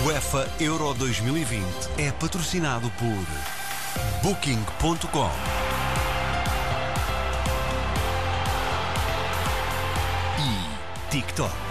UEFA Euro 2020 é patrocinado por Booking.com e TikTok.